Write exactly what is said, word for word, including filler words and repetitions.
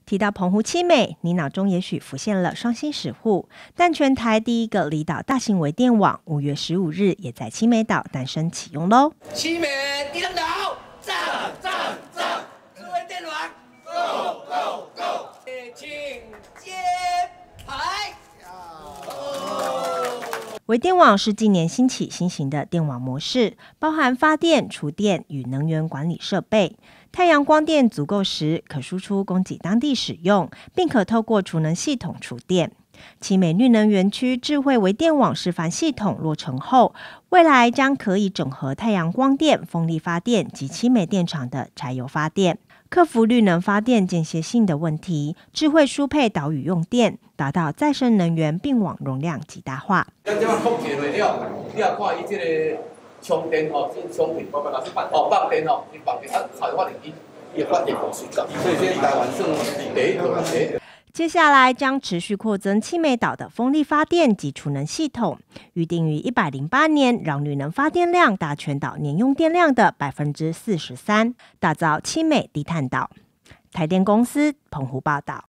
提到澎湖七美，你脑中也许浮现了双星石户，但全台第一个离岛大型微电网，五月十五日也在七美岛诞生启用喽。 七美地动岛，上上上，智慧电网 ，Go Go Go， 请接牌。 微电网是近年兴起新型的电网模式，包含发电、储电与能源管理设备。太阳光电足够时，可输出供给当地使用，并可透过储能系统储电。七美绿能园区智慧微电网示范系统落成后，未来将可以整合太阳光电、风力发电及七美电厂的柴油发电，克服绿能发电间歇性的问题，智慧输配岛屿用电，达到再生能源并网容量极大化。 咱这样控制落了，你也看伊这个充电吼，这充电哦放电吼，伊放电啊，才发电伊伊发电公司搞，所以这台湾算第一个第一。 接下来将持续扩增七美岛的风力发电及储能系统，预定于一百零八年让绿能发电量达全岛年用电量的百分之四十三，打造七美低碳岛。台电公司澎湖报道。